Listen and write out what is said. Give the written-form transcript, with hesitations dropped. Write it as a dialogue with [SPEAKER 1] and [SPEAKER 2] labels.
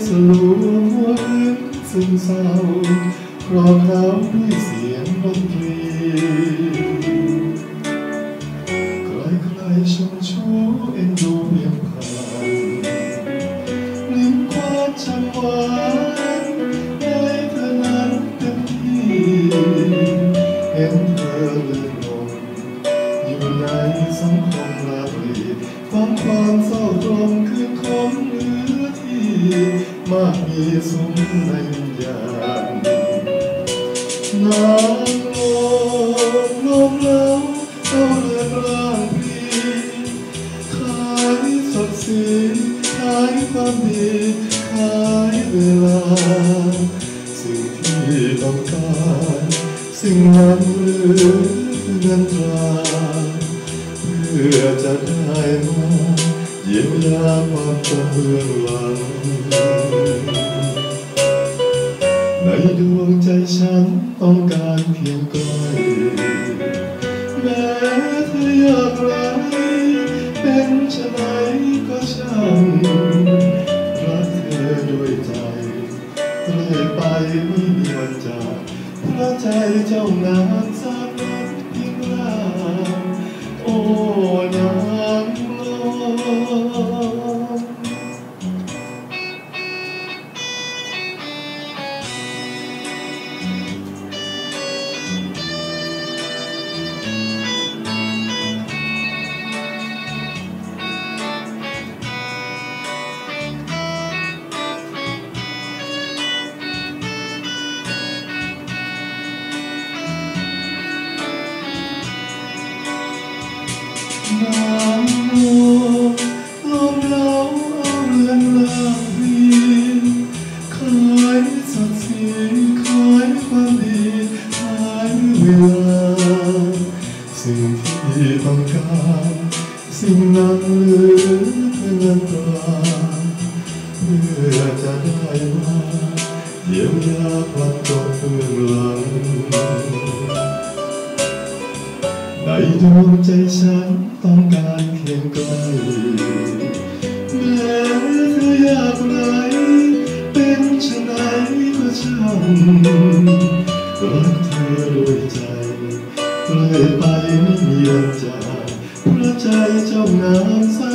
[SPEAKER 1] สลัวหัวลึกซึมเศร้ารอเขาด้วยเสียงดนตรีใครๆชมชูเอ็นดูเพียงผ่านลิ้มความฉ่ำหวานได้เธอนั้นเต็มที่เห็นเธอลื่นลมอยู่ในสังคมราตรีความเศร้าตรงคืนคมเหลือที่มากมีสุมในวิญญาณน้ำลมเล่าเอาเลือนร่างพี่ขายศักดิ์ศรีขายความดีขายเวลาสิ่งที่ต้องการสิ่งนั้นเหลือเงินตราเพื่อจะได้มาเยียวยาความจำเบื้องหลังในดวงใจฉันต้องการเพียงใกล้แม้เธอยากไร้เป็นชะไหนก็ช่างรักเธอด้วยใจเรื่อยไปไม่มีวันจากเพราะใจเจ้างามสารักเพียงลาโอ้น้ำลมลมเล่าเอาเรื่องราวดีขายศักดิ์ศรีขายความดีขายเวลาสิ่งที่ต้องการสิ่งนั้นเหลือเงินตราเพื่อจะได้มาเยียวยาความจมเบื้องหลังในดวงใจฉันต้องการเพียงใกล้แม้เธออยากไร้เป็นชะไหนก็ช่างรักเธอด้วยใจเรื่อยไปไม่มีวันจากเพราะใจเจ้างามสา